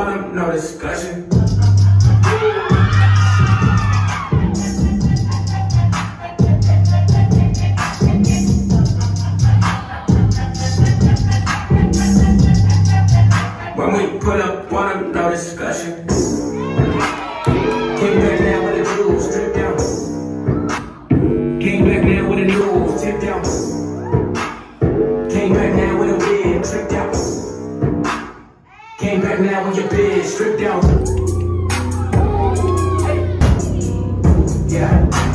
on them, no discussion. When we put up on them, no discussion. Came back now with the jewels, strip down. Came back now with the news, tip down. Came back now with a wig, tricked out. Came back now with your bitch, stripped out. Yeah.